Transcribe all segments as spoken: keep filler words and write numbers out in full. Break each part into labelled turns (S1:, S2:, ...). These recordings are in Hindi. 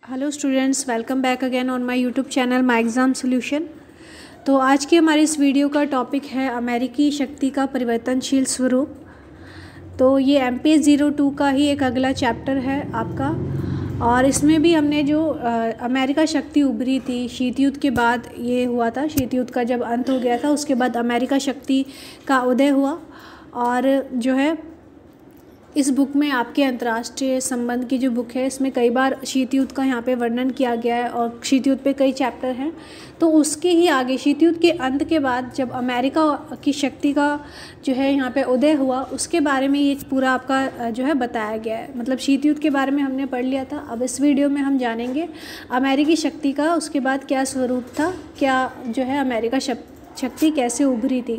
S1: Hello students, welcome back again on my YouTube channel my exam solution. तो आज के हमारे इस वीडियो का टॉपिक है अमेरिकी शक्ति का परिवर्तनशील स्वरूप। तो ये M P S zero two का ही एक अगला चैप्टर है आपका, और इसमें भी हमने जो आ, अमेरिका शक्ति उभरी थी शीत युद्ध के बाद, ये हुआ था शीत युद्ध का जब अंत हो गया था उसके बाद अमेरिका शक्ति का उदय हुआ। और जो है इस बुक में आपके अंतर्राष्ट्रीय संबंध की जो बुक है इसमें कई बार शीत युद्ध का यहाँ पे वर्णन किया गया है और शीत युद्ध पे कई चैप्टर हैं। तो उसके ही आगे शीत युद्ध के अंत के बाद जब अमेरिका की शक्ति का जो है यहाँ पे उदय हुआ उसके बारे में ये पूरा आपका जो है बताया गया है। मतलब शीत युद्ध के बारे में हमने पढ़ लिया था, अब इस वीडियो में हम जानेंगे अमेरिकी शक्ति का उसके बाद क्या स्वरूप था, क्या जो है अमेरिका शक्ति कैसे उभरी थी।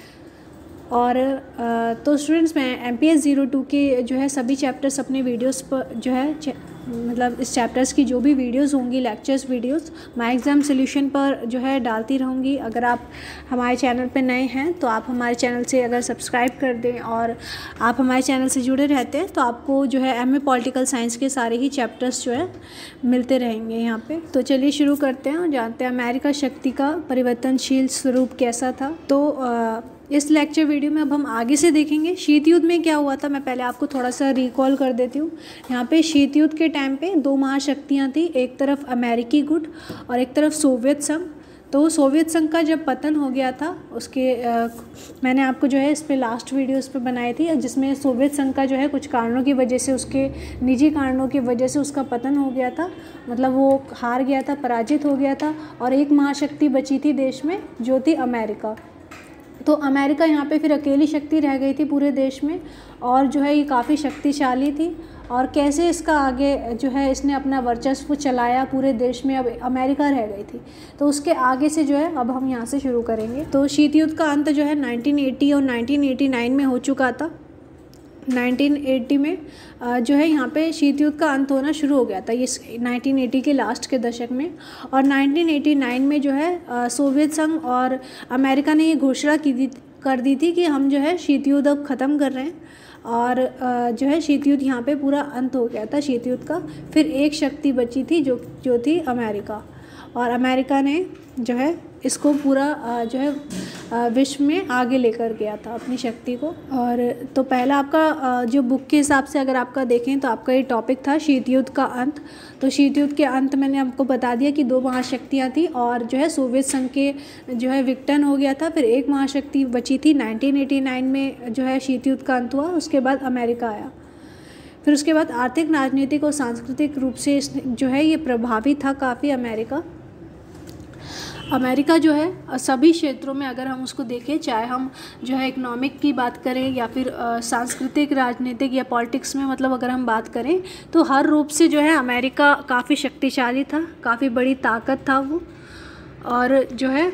S1: और तो स्टूडेंट्स, मैं M P S zero two के जो है सभी चैप्टर्स अपने वीडियोस पर जो है मतलब इस चैप्टर्स की जो भी वीडियोस होंगी, lectures videos my exam solution पर जो है डालती रहूँगी। अगर आप हमारे चैनल पे नए हैं तो आप हमारे चैनल से अगर सब्सक्राइब कर दें और आप हमारे चैनल से जुड़े रहते हैं तो आपको जो है एम ए पॉलिटिकल साइंस के सारे ही चैप्टर्स जो है मिलते रहेंगे यहाँ पर। तो चलिए शुरू करते हैं और जानते हैं अमेरिका शक्ति का परिवर्तनशील स्वरूप कैसा था। तो आ, इस लेक्चर वीडियो में अब हम आगे से देखेंगे शीत युद्ध में क्या हुआ था। मैं पहले आपको थोड़ा सा रिकॉल कर देती हूँ। यहाँ पे शीत युद्ध के टाइम पे दो महाशक्तियाँ थी, एक तरफ अमेरिकी गुट और एक तरफ सोवियत संघ। तो सोवियत संघ का जब पतन हो गया था उसके आ, मैंने आपको जो है इस पर लास्ट वीडियो इस पर बनाई थी जिसमें सोवियत संघ का जो है कुछ कारणों की वजह से, उसके निजी कारणों की वजह से उसका पतन हो गया था। मतलब वो हार गया था, पराजित हो गया था और एक महाशक्ति बची थी देश में जो थी अमेरिका। तो अमेरिका यहाँ पे फिर अकेली शक्ति रह गई थी पूरे देश में और जो है ये काफ़ी शक्तिशाली थी। और कैसे इसका आगे जो है इसने अपना वर्चस्व चलाया पूरे देश में, अब अमेरिका रह गई थी। तो उसके आगे से जो है अब हम यहाँ से शुरू करेंगे। तो शीत युद्ध का अंत जो है नाइनटीन एटी और नाइनटीन एटी नाइन में हो चुका था। नाइनटीन एटी में जो है यहाँ पे शीत युद्ध का अंत होना शुरू हो गया था, ये नाइनटीन एटी के लास्ट के दशक में। और नाइनटीन एटी नाइन में जो है सोवियत संघ और अमेरिका ने ये घोषणा की दी कर दी थी कि हम जो है शीत युद्ध अब ख़त्म कर रहे हैं और जो है शीत युद्ध यहाँ पे पूरा अंत हो गया था शीत युद्ध का। फिर एक शक्ति बची थी जो जो थी अमेरिका, और अमेरिका ने जो है इसको पूरा जो है विश्व में आगे लेकर गया था अपनी शक्ति को। और तो पहला आपका जो बुक के हिसाब से अगर आपका देखें तो आपका ये टॉपिक था शीत युद्ध का अंत। तो शीत युद्ध के अंत मैंने आपको बता दिया कि दो महाशक्तियाँ थी और जो है सोवियत संघ के जो है विघटन हो गया था। फिर एक महाशक्ति बची थी, नाइनटीन एटी नाइन में जो है शीत युद्ध का अंत हुआ, उसके बाद अमेरिका आया। फिर उसके बाद आर्थिक, राजनीतिक और सांस्कृतिक रूप से जो है ये प्रभावी था काफ़ी अमेरिका। अमेरिका जो है सभी क्षेत्रों में अगर हम उसको देखें, चाहे हम जो है इकोनॉमिक की बात करें या फिर सांस्कृतिक, राजनीतिक या पॉलिटिक्स में, मतलब अगर हम बात करें तो हर रूप से जो है अमेरिका काफ़ी शक्तिशाली था, काफ़ी बड़ी ताकत था वो। और जो है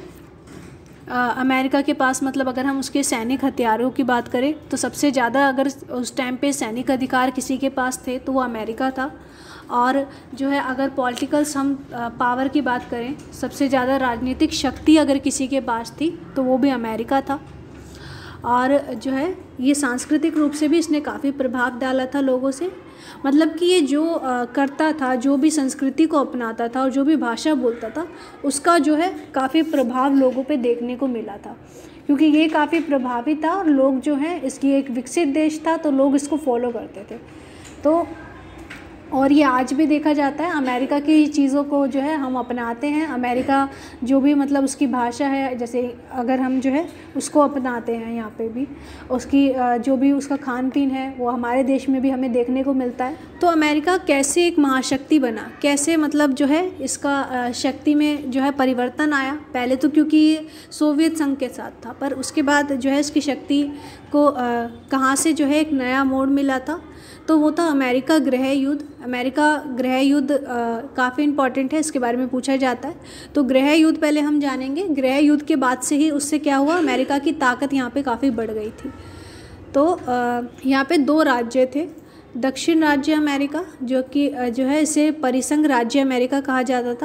S1: अमेरिका के पास, मतलब अगर हम उसके सैनिक हथियारों की बात करें तो सबसे ज़्यादा अगर उस टाइम पे सैनिक अधिकार किसी के पास थे तो वो अमेरिका था। और जो है अगर पॉलिटिकल्स हम पावर की बात करें, सबसे ज़्यादा राजनीतिक शक्ति अगर किसी के पास थी तो वो भी अमेरिका था। और जो है ये सांस्कृतिक रूप से भी इसने काफ़ी प्रभाव डाला था लोगों से। मतलब कि ये जो आ, करता था, जो भी संस्कृति को अपनाता था और जो भी भाषा बोलता था उसका जो है काफ़ी प्रभाव लोगों पे देखने को मिला था, क्योंकि ये काफ़ी प्रभावी था और लोग जो है, इसकी एक विकसित देश था तो लोग इसको फॉलो करते थे। तो और ये आज भी देखा जाता है, अमेरिका की चीज़ों को जो है हम अपनाते हैं। अमेरिका जो भी मतलब उसकी भाषा है, जैसे अगर हम जो है उसको अपनाते हैं यहाँ पे भी, उसकी जो भी उसका खान पीन है वो हमारे देश में भी हमें देखने को मिलता है। तो अमेरिका कैसे एक महाशक्ति बना, कैसे मतलब जो है इसका शक्ति में जो है परिवर्तन आया। पहले तो क्योंकि ये सोवियत संघ के साथ था, पर उसके बाद जो है इसकी शक्ति को कहाँ से जो है एक नया मोड़ मिला था, तो वो था अमेरिका गृह युद्ध। अमेरिका गृह युद्ध काफ़ी इम्पॉर्टेंट है, इसके बारे में पूछा जाता है। तो गृह युद्ध पहले हम जानेंगे। गृह युद्ध के बाद से ही उससे क्या हुआ, अमेरिका की ताकत यहाँ पे काफ़ी बढ़ गई थी। तो यहाँ पे दो राज्य थे, दक्षिण राज्य अमेरिका जो कि जो है इसे परिसंघ राज्य अमेरिका कहा जाता था,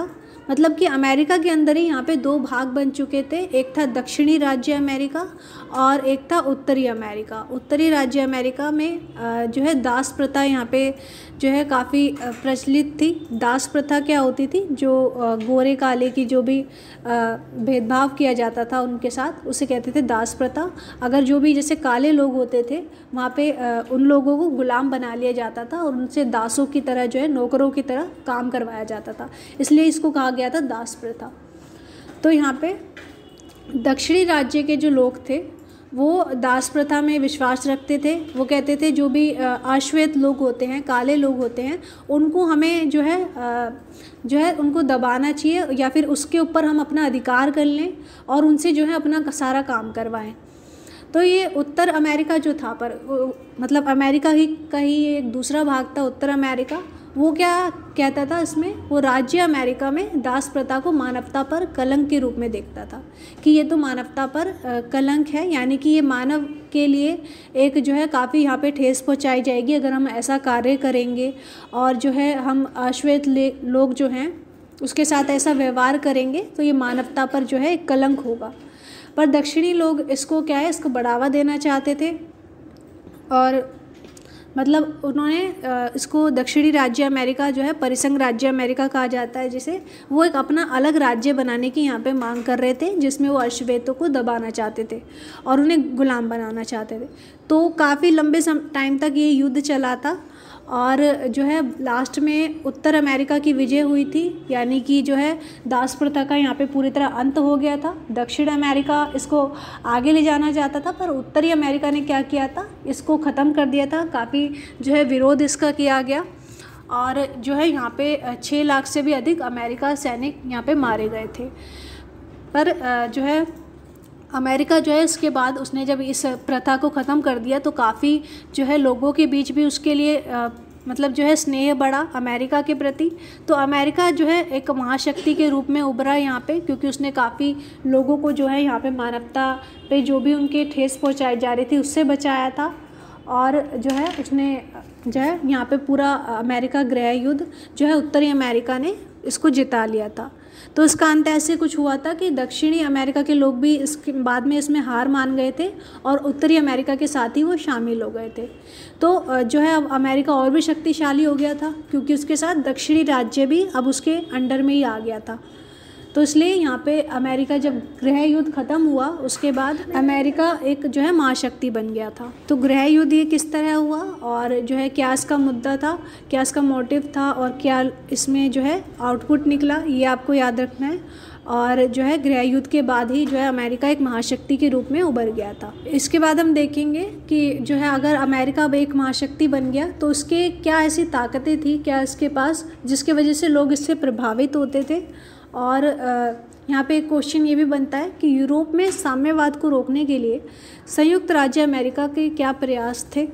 S1: मतलब कि अमेरिका के अंदर ही यहाँ पे दो भाग बन चुके थे। एक था दक्षिणी राज्य अमेरिका और एक था उत्तरी अमेरिका। उत्तरी राज्य अमेरिका में जो है दास प्रथा यहाँ पे जो है काफ़ी प्रचलित थी। दास प्रथा क्या होती थी, जो गोरे काले की जो भी भेदभाव किया जाता था उनके साथ, उसे कहते थे दास प्रथा। अगर जो भी जैसे काले लोग होते थे वहाँ पे उन लोगों को गुलाम बना लिया जाता था और उनसे दासों की तरह जो है नौकरों की तरह काम करवाया जाता था, इसलिए इसको कहा गया था दास प्रथा। तो यहाँ पे दक्षिणी राज्य के जो लोग थे वो दास प्रथा में विश्वास रखते थे। वो कहते थे जो भी अश्वेत लोग होते हैं, काले लोग होते हैं, उनको हमें जो है जो है उनको दबाना चाहिए या फिर उसके ऊपर हम अपना अधिकार कर लें और उनसे जो है अपना सारा काम करवाएं। तो ये उत्तर अमेरिका जो था, पर मतलब अमेरिका ही का ही एक दूसरा भाग था उत्तर अमेरिका, वो क्या कहता था इसमें, वो राज्य अमेरिका में दास प्रथा को मानवता पर कलंक के रूप में देखता था कि ये तो मानवता पर कलंक है, यानी कि ये मानव के लिए एक जो है काफ़ी यहाँ पे ठेस पहुँचाई जाएगी अगर हम ऐसा कार्य करेंगे और जो है हम अश्वेत लोग जो हैं उसके साथ ऐसा व्यवहार करेंगे तो ये मानवता पर जो है एक कलंक होगा। पर दक्षिणी लोग इसको क्या है, इसको बढ़ावा देना चाहते थे और मतलब उन्होंने इसको दक्षिणी राज्य अमेरिका जो है परिसंघ राज्य अमेरिका कहा जाता है जिसे, वो एक अपना अलग राज्य बनाने की यहाँ पे मांग कर रहे थे जिसमें वो अश्वेतों को दबाना चाहते थे और उन्हें गुलाम बनाना चाहते थे। तो काफ़ी लंबे टाइम तक ये युद्ध चला था और जो है लास्ट में उत्तर अमेरिका की विजय हुई थी, यानी कि जो है दास प्रथा का यहाँ पे पूरी तरह अंत हो गया था। दक्षिण अमेरिका इसको आगे ले जाना चाहता था पर उत्तरी अमेरिका ने क्या किया था, इसको ख़त्म कर दिया था। काफ़ी जो है विरोध इसका किया गया और जो है यहाँ पे छः लाख से भी अधिक अमेरिका सैनिक यहाँ पे मारे गए थे। पर जो है अमेरिका जो है इसके बाद उसने जब इस प्रथा को ख़त्म कर दिया तो काफ़ी जो है लोगों के बीच भी उसके लिए आ, मतलब जो है स्नेह बढ़ा अमेरिका के प्रति। तो अमेरिका जो है एक महाशक्ति के रूप में उभरा यहाँ पे, क्योंकि उसने काफ़ी लोगों को जो है यहाँ पे मानवता पे जो भी उनके ठेस पहुँचाई जा रही थी उससे बचाया था और जो है उसने जो है यहाँ पे पूरा अमेरिका गृह युद्ध जो है उत्तरी अमेरिका ने इसको जिता लिया था। तो इसका अंत ऐसे कुछ हुआ था कि दक्षिणी अमेरिका के लोग भी इसके बाद में इसमें हार मान गए थे और उत्तरी अमेरिका के साथ ही वो शामिल हो गए थे। तो जो है अब अमेरिका और भी शक्तिशाली हो गया था क्योंकि उसके साथ दक्षिणी राज्य भी अब उसके अंडर में ही आ गया था। तो इसलिए यहाँ पे अमेरिका जब गृह युद्ध ख़त्म हुआ उसके बाद अमेरिका एक जो है महाशक्ति बन गया था। तो गृह युद्ध ये किस तरह हुआ और जो है क्या इसका मुद्दा था, क्या इसका मोटिव था और क्या इसमें जो है आउटपुट निकला, ये आपको याद रखना है। और जो है गृह युद्ध के बाद ही जो है अमेरिका एक महाशक्ति के रूप में उभर गया था। इसके बाद हम देखेंगे कि जो है अगर अमेरिका अब एक महाशक्ति बन गया तो उसके क्या ऐसी ताकतें थी क्या इसके पास जिसकी वजह से लोग इससे प्रभावित होते थे। और यहाँ पे एक क्वेश्चन ये भी बनता है कि यूरोप में साम्यवाद को रोकने के लिए संयुक्त राज्य अमेरिका के क्या प्रयास थे।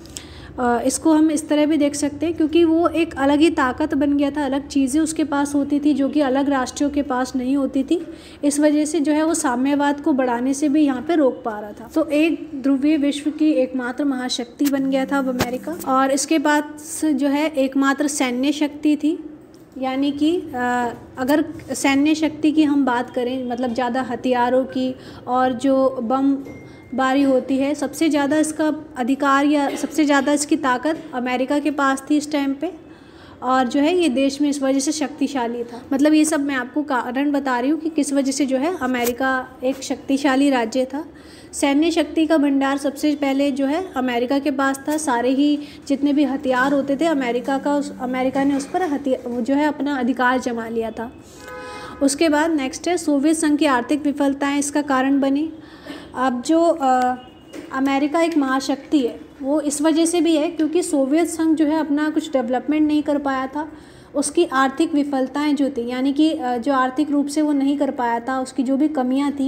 S1: इसको हम इस तरह भी देख सकते हैं क्योंकि वो एक अलग ही ताकत बन गया था, अलग चीज़ें उसके पास होती थी जो कि अलग राष्ट्रों के पास नहीं होती थी। इस वजह से जो है वो साम्यवाद को बढ़ाने से भी यहाँ पे रोक पा रहा था। तो एक ध्रुवीय विश्व की एकमात्र महाशक्ति बन गया था अब अमेरिका। और इसके बाद जो है एकमात्र सैन्य शक्ति थी, यानी कि अगर सैन्य शक्ति की हम बात करें मतलब ज़्यादा हथियारों की और जो बम बारी होती है, सबसे ज़्यादा इसका अधिकार या सबसे ज़्यादा इसकी ताकत अमेरिका के पास थी इस टाइम पे। और जो है ये देश में इस वजह से शक्तिशाली था। मतलब ये सब मैं आपको कारण बता रही हूँ कि किस वजह से जो है अमेरिका एक शक्तिशाली राज्य था। सैन्य शक्ति का भंडार सबसे पहले जो है अमेरिका के पास था। सारे ही जितने भी हथियार होते थे अमेरिका का उस अमेरिका ने उस पर हथियार जो है अपना अधिकार जमा लिया था। उसके बाद नेक्स्ट है सोवियत संघ की आर्थिक विफलताएं इसका कारण बनी। अब जो आ, अमेरिका एक महाशक्ति है वो इस वजह से भी है क्योंकि सोवियत संघ जो है अपना कुछ डेवलपमेंट नहीं कर पाया था। उसकी आर्थिक विफलताएं जो थी यानी कि जो आर्थिक रूप से वो नहीं कर पाया था, उसकी जो भी कमियां थी,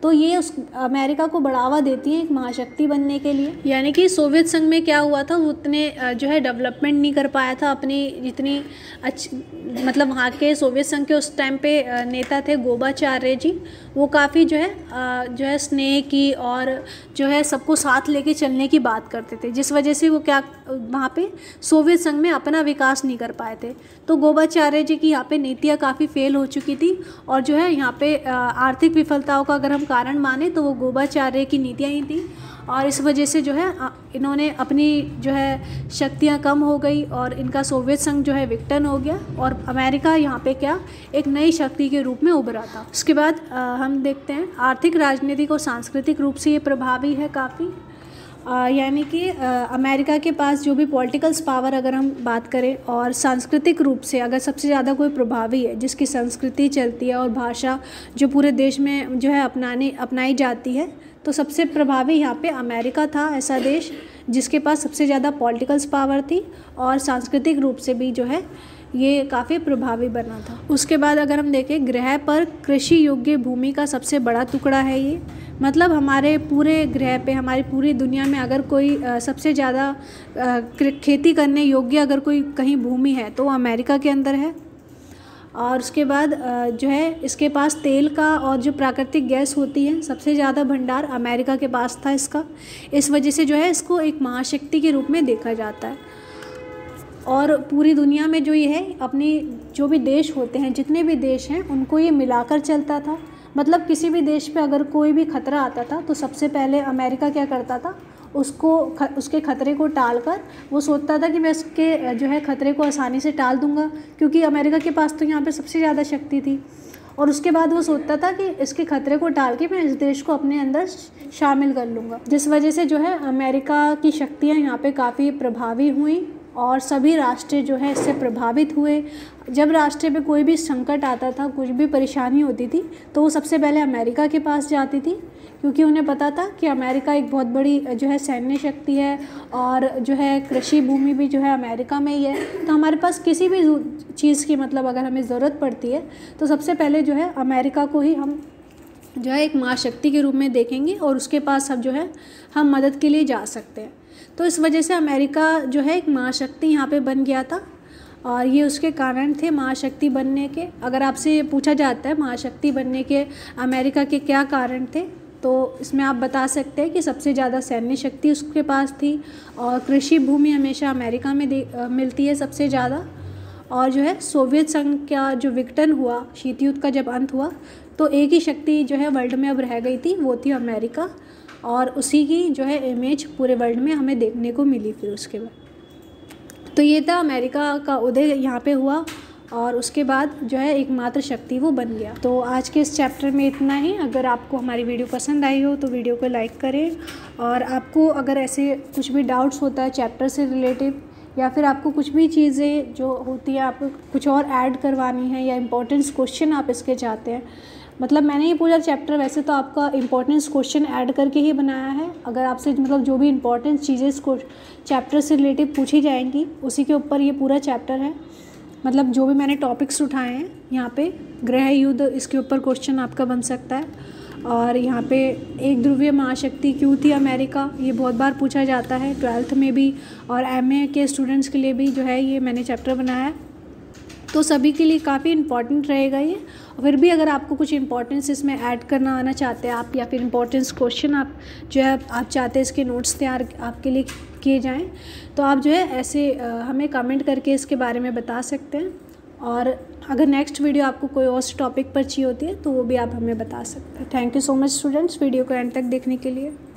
S1: तो ये उस अमेरिका को बढ़ावा देती है एक महाशक्ति बनने के लिए। यानी कि सोवियत संघ में क्या हुआ था, वो उतने जो है डेवलपमेंट नहीं कर पाया था अपनी जितनी अच्छी, मतलब वहाँ के सोवियत संघ के उस टाइम पे नेता थे गोबाचार्य जी, वो काफ़ी जो है जो है स्नेह की और जो है सबको साथ लेके चलने की बात करते थे, जिस वजह से वो क्या वहाँ पे सोवियत संघ में अपना विकास नहीं कर पाए थे। तो गोबाचार्य जी की यहाँ पे नीतियाँ काफ़ी फेल हो चुकी थी और जो है यहाँ पे आर्थिक विफलताओं का अगर हम कारण माने तो वो गोबाचार्य की नीतियाँ ही थी, और इस वजह से जो है इन्होंने अपनी जो है शक्तियाँ कम हो गई और इनका सोवियत संघ जो है विघटन हो गया और अमेरिका यहाँ पे क्या एक नई शक्ति के रूप में उभरा था। उसके बाद आ, हम देखते हैं आर्थिक, राजनीतिक और सांस्कृतिक रूप से ये प्रभावी है काफ़ी। यानी कि अमेरिका के पास जो भी पॉलिटिकल्स पावर अगर हम बात करें और सांस्कृतिक रूप से अगर सबसे ज़्यादा कोई प्रभावी है जिसकी संस्कृति चलती है और भाषा जो पूरे देश में जो है अपनाने अपनाई जाती है, तो सबसे प्रभावी यहाँ पे अमेरिका था, ऐसा देश जिसके पास सबसे ज़्यादा पॉलिटिकल्स पावर थी और सांस्कृतिक रूप से भी जो है ये काफ़ी प्रभावी बना था। उसके बाद अगर हम देखें ग्रह पर कृषि योग्य भूमि का सबसे बड़ा टुकड़ा है ये, मतलब हमारे पूरे ग्रह पे हमारी पूरी दुनिया में अगर कोई आ, सबसे ज़्यादा खेती करने योग्य अगर कोई कहीं भूमि है तो वो अमेरिका के अंदर है। और उसके बाद जो है इसके पास तेल का और जो प्राकृतिक गैस होती है सबसे ज़्यादा भंडार अमेरिका के पास था इसका, इस वजह से जो है इसको एक महाशक्ति के रूप में देखा जाता है। और पूरी दुनिया में जो ये है अपनी जो भी देश होते हैं जितने भी देश हैं उनको ये मिलाकर चलता था, मतलब किसी भी देश पे अगर कोई भी खतरा आता था तो सबसे पहले अमेरिका क्या करता था, उसको ख, उसके खतरे को टालकर वो सोचता था कि मैं उसके जो है खतरे को आसानी से टाल दूंगा, क्योंकि अमेरिका के पास तो यहाँ पे सबसे ज़्यादा शक्ति थी। और उसके बाद वो सोचता था कि इसके खतरे को टाल के मैं इस देश को अपने अंदर शामिल कर लूँगा, जिस वजह से जो है अमेरिका की शक्तियाँ यहाँ पे काफ़ी प्रभावी हुई और सभी राष्ट्र जो है इससे प्रभावित हुए। जब राष्ट्र पे कोई भी संकट आता था, कुछ भी परेशानी होती थी, तो वो सबसे पहले अमेरिका के पास जाती थी, क्योंकि उन्हें पता था कि अमेरिका एक बहुत बड़ी जो है सैन्य शक्ति है और जो है कृषि भूमि भी जो है अमेरिका में ही है। तो हमारे पास किसी भी चीज़ की मतलब अगर हमें ज़रूरत पड़ती है तो सबसे पहले जो है अमेरिका को ही हम जो है एक महाशक्ति के रूप में देखेंगे और उसके पास अब जो है हम मदद के लिए जा सकते हैं। तो इस वजह से अमेरिका जो है एक महाशक्ति यहाँ पे बन गया था और ये उसके कारण थे महाशक्ति बनने के। अगर आपसे पूछा जाता है महाशक्ति बनने के अमेरिका के क्या कारण थे, तो इसमें आप बता सकते हैं कि सबसे ज़्यादा सैन्य शक्ति उसके पास थी और कृषि भूमि हमेशा अमेरिका में दे मिलती है सबसे ज़्यादा, और जो है सोवियत संघ का जो विघटन हुआ, शीत युद्ध का जब अंत हुआ, तो एक ही शक्ति जो है वर्ल्ड में अब रह गई थी, वो थी अमेरिका, और उसी की जो है इमेज पूरे वर्ल्ड में हमें देखने को मिली फिर उसके बाद। तो ये था अमेरिका का उदय यहाँ पे हुआ और उसके बाद जो है एकमात्र शक्ति वो बन गया। तो आज के इस चैप्टर में इतना ही। अगर आपको हमारी वीडियो पसंद आई हो तो वीडियो को लाइक करें, और आपको अगर ऐसे कुछ भी डाउट्स होता है चैप्टर से रिलेटिव या फिर आपको कुछ भी चीज़ें जो होती है आपको कुछ और ऐड करवानी है या इम्पोर्टेंस क्वेश्चन आप इसके चाहते हैं, मतलब मैंने ये पूरा चैप्टर वैसे तो आपका इम्पोर्टेंस क्वेश्चन ऐड करके ही बनाया है। अगर आपसे मतलब जो भी इम्पोर्टेंट चीज़ें इसको चैप्टर से रिलेटिव पूछी जाएंगी उसी के ऊपर ये पूरा चैप्टर है। मतलब जो भी मैंने टॉपिक्स उठाए हैं यहाँ पे, ग्रह युद्ध इसके ऊपर क्वेश्चन आपका बन सकता है। और यहाँ पे एक ध्रुवीय महाशक्ति क्यों थी अमेरिका, ये बहुत बार पूछा जाता है ट्वेल्थ में भी, और एमए के स्टूडेंट्स के लिए भी जो है ये मैंने चैप्टर बनाया है, तो सभी के लिए काफ़ी इंपॉर्टेंट रहेगा ये। फिर भी अगर आपको कुछ इंपॉर्टेंस इसमें ऐड करना आना चाहते हैं आप, या फिर इंपॉर्टेंस क्वेश्चन आप जो है आप चाहते हैं इसके नोट्स तैयार आपके लिए किए जाएं, तो आप जो है ऐसे हमें कमेंट करके इसके बारे में बता सकते हैं। और अगर नेक्स्ट वीडियो आपको कोई और टॉपिक पर चाहिए होती है तो वो भी आप हमें बता सकते हैं। Thank you so much students, video को एंड तक देखने के लिए।